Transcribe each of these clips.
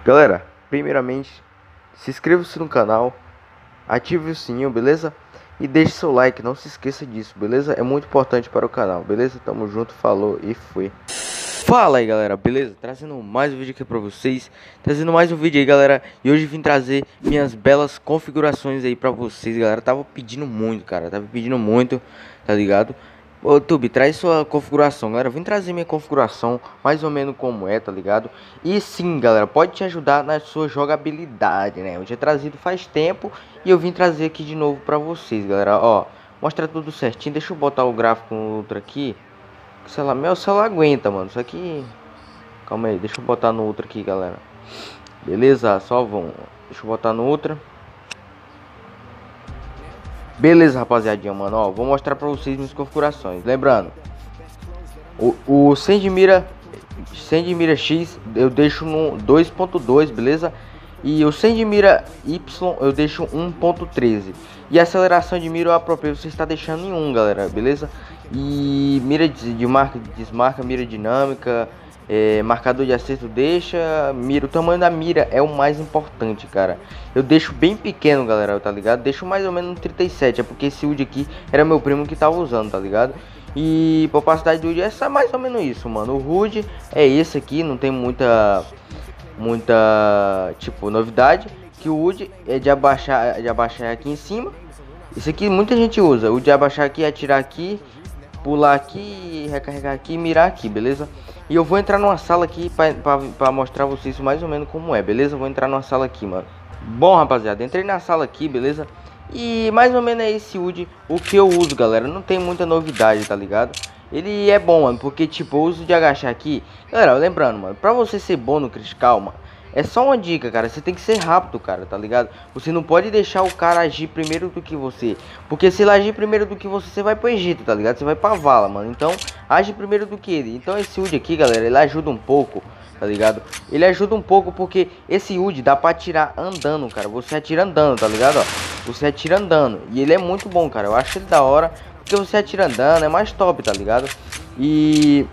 Galera, primeiramente, se inscreva-se no canal, ative o sininho, beleza? E deixe seu like, não se esqueça disso, beleza? É muito importante para o canal, beleza? Tamo junto, falou e fui. Fala aí, galera, beleza? Trazendo mais um vídeo aqui pra vocês. Trazendo mais um vídeo aí, galera. E hoje vim trazer minhas belas configurações aí pra vocês, galera. Tava pedindo muito, cara. Tava pedindo muito, tá ligado? Ô, YouTube, traz sua configuração, galera. Eu vim trazer minha configuração, mais ou menos como é, tá ligado? E sim, galera, pode te ajudar na sua jogabilidade, né? Eu tinha trazido faz tempo e eu vim trazer aqui de novo pra vocês, galera. Ó, mostra tudo certinho. Deixa eu botar o gráfico no outro aqui. Meu celular aguenta, mano. Isso aqui... Calma aí, deixa eu botar no outro aqui, galera. Beleza, só vamos. Deixa eu botar no outro. Beleza, rapaziadinha, mano. Ó, vou mostrar pra vocês minhas configurações. Lembrando, o sem de mira X eu deixo no 2.2, beleza? E o sem de mira Y eu deixo 1.13. E a aceleração de mira eu apropriei, você está deixando em 1, galera, beleza? E mira de marca, desmarca, mira dinâmica, marcador de acerto deixa, mira, o tamanho da mira é o mais importante, cara. Eu deixo bem pequeno, galera, tá ligado? Deixo mais ou menos no 37, é porque esse HUD aqui era meu primo que tava usando, tá ligado? E a opacidade do HUD é mais ou menos isso, mano. O HUD é esse aqui, não tem muita tipo novidade. Que o HUD é de abaixar aqui em cima. Isso aqui muita gente usa, o de abaixar aqui, atirar aqui, pular aqui, recarregar aqui e mirar aqui, beleza? E eu vou entrar numa sala aqui pra mostrar vocês mais ou menos como é, beleza? Vou entrar numa sala aqui, mano. Bom, rapaziada, entrei na sala aqui, beleza? E mais ou menos é esse HUD o que eu uso, galera. Não tem muita novidade, tá ligado? Ele é bom, mano, porque tipo, eu uso de agachar aqui. Galera, lembrando, mano, pra você ser bom no critical, mano, é só uma dica, cara. Você tem que ser rápido, cara, tá ligado? Você não pode deixar o cara agir primeiro do que você. Porque se ele agir primeiro do que você, você vai pro Egito, tá ligado? Você vai pra vala, mano. Então, age primeiro do que ele. Então, esse HUD aqui, galera, ele ajuda um pouco, tá ligado? Ele ajuda um pouco porque esse HUD dá pra atirar andando, cara. Você atira andando, tá ligado? Ó, você atira andando. E ele é muito bom, cara. Eu acho ele da hora. Porque você atira andando, é mais top, tá ligado? E...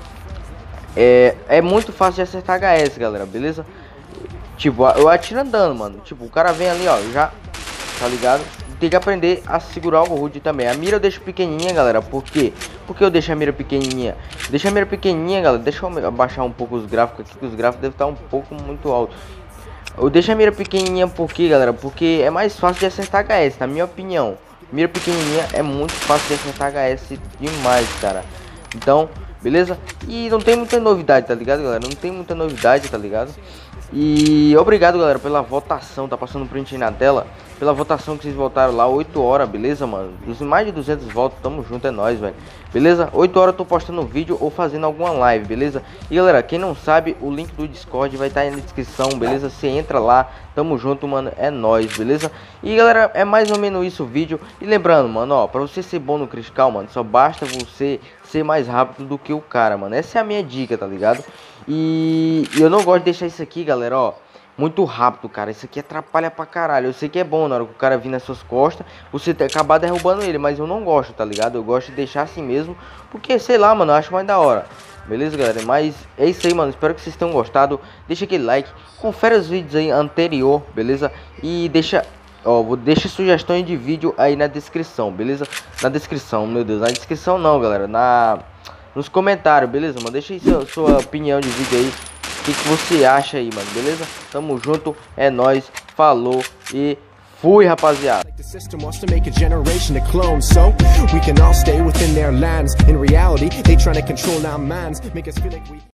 É muito fácil de acertar HS, galera, beleza? Tipo, eu atiro andando, mano. Tipo, o cara vem ali, ó, já, tá ligado? Tem que aprender a segurar o HUD também. A mira eu deixo pequenininha, galera. Por quê? Porque eu deixo a mira pequenininha. Deixa a mira pequenininha, galera. Deixa eu abaixar um pouco os gráficos aqui, que os gráficos devem estar um pouco muito altos. Eu deixo a mira pequenininha por quê, galera? Porque é mais fácil de acertar HS, na minha opinião. Mira pequenininha é muito fácil de acertar HS demais, cara. Então, beleza? E não tem muita novidade, tá ligado, galera? Não tem muita novidade, tá ligado? E obrigado, galera, pela votação. Tá passando print aí na tela. Pela votação que vocês votaram lá, 8 horas, beleza, mano? Mais de 200 votos, tamo junto, é nóis, velho. Beleza? 8 horas eu tô postando vídeo ou fazendo alguma live, beleza? E galera, quem não sabe, o link do Discord vai estar aí na descrição, beleza? Você entra lá, tamo junto, mano, é nóis, beleza? E galera, é mais ou menos isso o vídeo. E lembrando, mano, ó, pra você ser bom no critical, mano, só basta você ser mais rápido do que o cara, mano. Essa é a minha dica, tá ligado? E eu não gosto de deixar isso aqui, galera, ó, muito rápido, cara. Isso aqui atrapalha pra caralho. Eu sei que é bom na hora que o cara vir nas suas costas, você acabar derrubando ele, mas eu não gosto, tá ligado? Eu gosto de deixar assim mesmo, porque, sei lá, mano, eu acho mais da hora. Beleza, galera? Mas é isso aí, mano. Espero que vocês tenham gostado. Deixa aquele like, confere os vídeos aí anterior, beleza? E deixa... Ó, deixa sugestões de vídeo aí na descrição, beleza? Na descrição, meu Deus. Na descrição não, galera. Nos comentários, beleza, mano? Deixa aí sua opinião de vídeo aí. O que você acha aí, mano, beleza? Tamo junto, é nóis, falou e fui, rapaziada. The system wants to make a generation to clone, so we can all stay within their lands. In reality, they trying to control our minds, make us feel like we